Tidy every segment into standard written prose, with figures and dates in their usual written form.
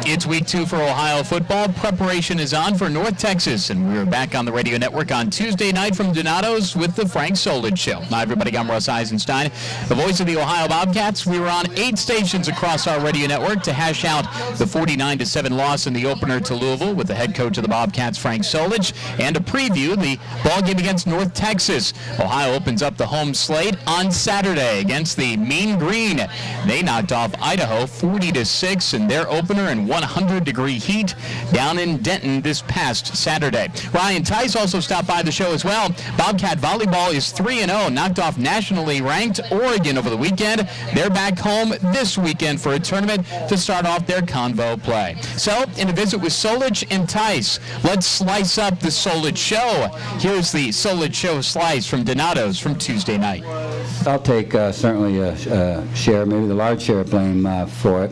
It's week 2 for Ohio football. Preparation is on for North Texas, and we're back on the radio network on Tuesday night from Donato's with the Frank Solich Show. Hi, everybody. I'm Russ Eisenstein, the voice of the Ohio Bobcats. We were on 8 stations across our radio network to hash out the 49-7 loss in the opener to Louisville with the head coach of the Bobcats, Frank Solich, and to preview the ball game against North Texas. Ohio opens up the home slate on Saturday against the Mean Green. They knocked off Idaho 40-6 in their opener in 100-degree heat down in Denton this past Saturday. Ryan Tice also stopped by the show as well. Bobcat volleyball is 3-0, knocked off nationally ranked Oregon over the weekend. They're back home this weekend for a tournament to start off their convo play. So, in a visit with Solich and Tice, let's slice up the Solich Show. Here's the Solich Show slice from Donato's from Tuesday night. I'll take certainly a share, maybe the large share of blame for it.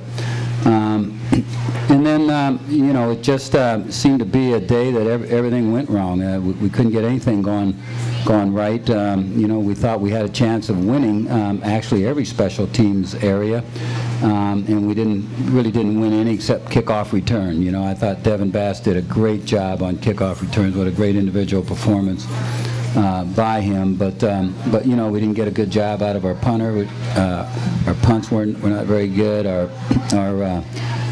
And then, you know, it just seemed to be a day that everything went wrong. We couldn't get anything going right. You know, we thought we had a chance of winning actually every special teams area, and we really didn't win any except kickoff return. You know, I thought Devin Bass did a great job on kickoff returns. What a great individual performance by him, but you know, we didn't get a good job out of our punter. Our punts were not very good. Our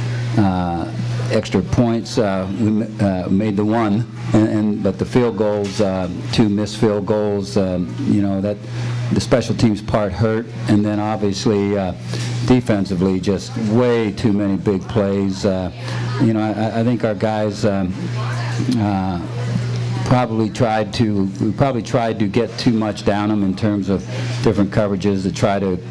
extra points, we made the one, but the field goals, 2 missed field goals. You know, that the special teams part hurt, and then obviously defensively, just way too many big plays. You know, I think our guys. We probably tried to get too much down them in terms of different coverages to try to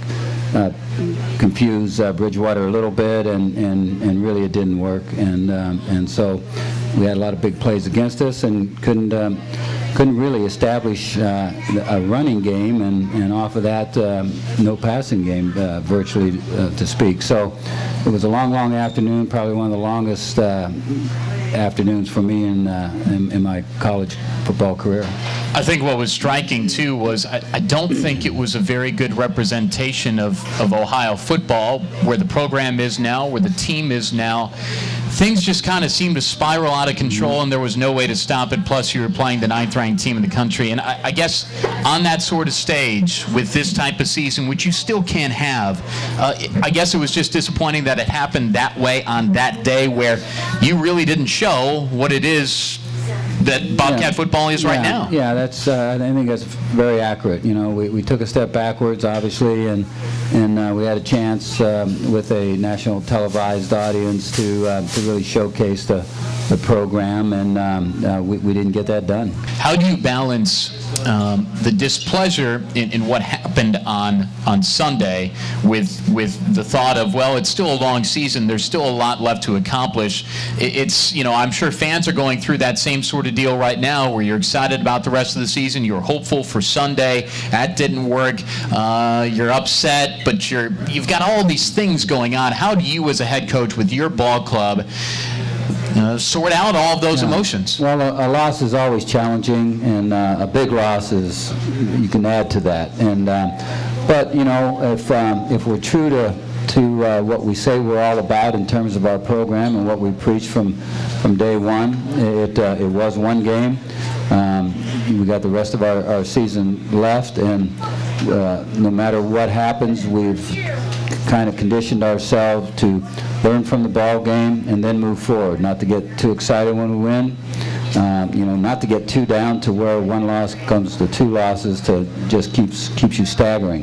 confuse Bridgewater a little bit, and really it didn't work, and so we had a lot of big plays against us and couldn't really establish a running game, and off of that no passing game virtually to speak. So it was a long afternoon, probably one of the longest afternoons for me in my college football career. I think what was striking too was I don't think it was a very good representation of Ohio football, where the program is now, where the team is now. Things just kind of seemed to spiral out of control, and there was no way to stop it. Plus, you were playing the 9th-ranked team in the country. And I guess on that sort of stage, with this type of season, which you still can't have, I guess it was just disappointing that it happened that way on that day, where you really didn't show what it is that Bobcat football is right now. Yeah, that's. I think that's very accurate. You know, we took a step backwards, obviously, and we had a chance with a national televised audience to really showcase the program, and we didn't get that done. How do you balance the displeasure in what happened on Sunday with the thought of, well, it's still a long season, there's still a lot left to accomplish? It's, you know, I'm sure fans are going through that same sort of deal right now, where you're excited about the rest of the season, you're hopeful for Sunday, that didn't work, you're upset, but you've got all these things going on. How do you, as a head coach with your ball club, sort out all of those emotions? Well, a loss is always challenging, and a big loss is, you can add to that. And but you know, if we're true to what we say we're all about in terms of our program and what we preach from day one, it was one game. We got the rest of our season left, and no matter what happens, we've kind of conditioned ourselves to learn from the ball game and then move forward, not to get too excited when we win, you know, not to get too down to where one loss comes to 2 losses to just keeps you staggering,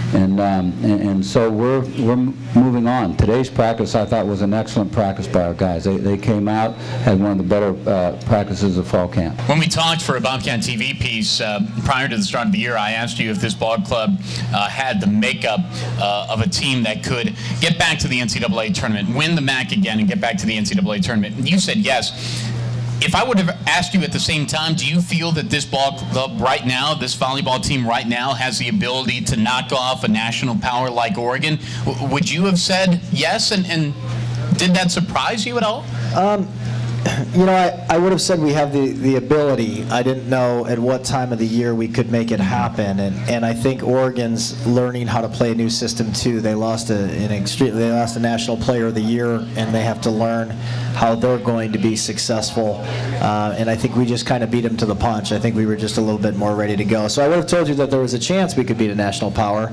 and so we're moving on. Today's practice, I thought, was an excellent practice by our guys. They came out, had one of the better practices of fall camp. When we talked for a Bobcat TV piece prior to the start of the year, I asked you if this ball club had the makeup of a team that could get back to the NCAA tournament, win the MAC again, and get back to the NCAA tournament. You said yes. If I would have asked you at the same time, do you feel that this ball club right now, this volleyball team right now, has the ability to knock off a national power like Oregon? Would you have said yes, and did that surprise you at all? You know, I would have said we have the ability. I didn't know at what time of the year we could make it happen, and I think Oregon's learning how to play a new system too. They lost a National Player of the Year, and they have to learn how they're going to be successful. And I think we just kind of beat them to the punch. I think we were just a little bit more ready to go. So I would have told you that there was a chance we could beat a national power.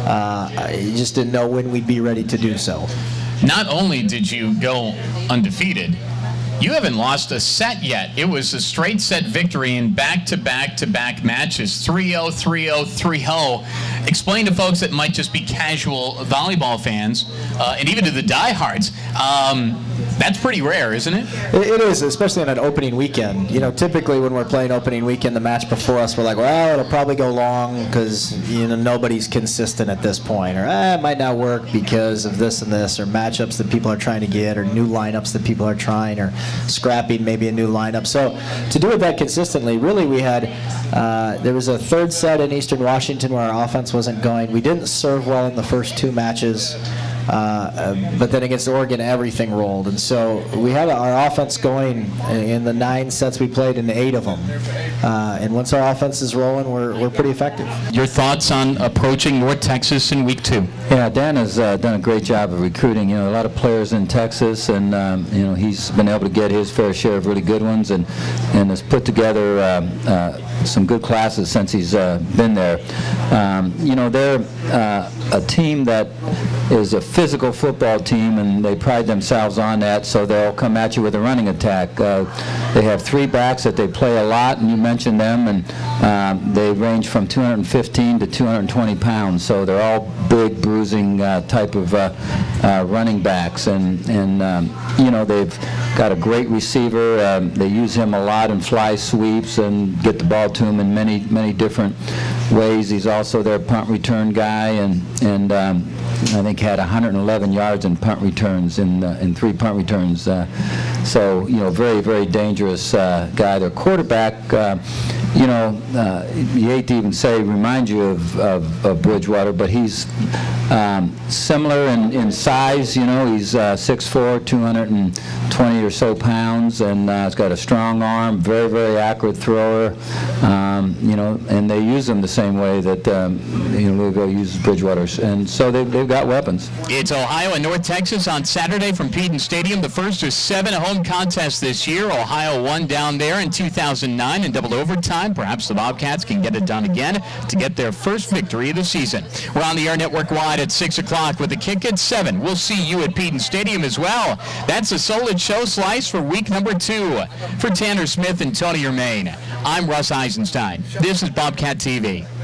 I just didn't know when we'd be ready to do so. Not only did you go undefeated, you haven't lost a set yet. It was a straight set victory in back-to-back-to-back matches, 3-0, 3-0, 3-0. Explain to folks that might just be casual volleyball fans, and even to the diehards, that's pretty rare, isn't it? It is, especially on an opening weekend. You know, typically when we're playing opening weekend, the match before us, we're like, well, it'll probably go long because, you know, nobody's consistent at this point, or it might not work because of this and this, or matchups that people are trying to get, or new lineups that people are trying, or scrapping maybe a new lineup. So to do it that consistently, really we had, there was a third set in Eastern Washington where our offense wasn't going. We didn't serve well in the first 2 matches. But then against Oregon, everything rolled. And so we had our offense going in the 9 sets we played in 8 of them. And once our offense is rolling, we're pretty effective. Your thoughts on approaching North Texas in week 2? Yeah, Dan has done a great job of recruiting. You know, a lot of players in Texas, and you know, he's been able to get his fair share of really good ones, and has put together some good classes since he's been there. You know, they're a team that is a physical football team, and they pride themselves on that, so they'll come at you with a running attack. They have 3 backs that they play a lot, and you mentioned them, and they range from 215 to 220 pounds, so they're all big, bruising type of running backs, and you know, they've got a great receiver. They use him a lot in fly sweeps and get the ball to him in many different ways. He's also their punt return guy, and I think had 111 yards in punt returns in 3 punt returns. So, you know, very dangerous guy. Their quarterback, you know, you hate to even say reminds you of Bridgewater, but he's similar in size. You know, he's 6'4", 220 or so pounds, and he's got a strong arm, very accurate thrower. You know, and they use him the same way that you know, Louisville uses Bridgewater, and so they've got weapons. It's Ohio and North Texas on Saturday from Peden Stadium. The first of 7 home contests this year. Ohio won down there in 2009 in double overtime. Perhaps the Bobcats can get it done again to get their first victory of the season. We're on the air network-wide at 6 o'clock with the kick at 7. We'll see you at Peden Stadium as well. That's the Solich Show slice for week number 2. For Tanner Smith and Tony Germain, I'm Russ Eisenstein. This is Bobcat TV.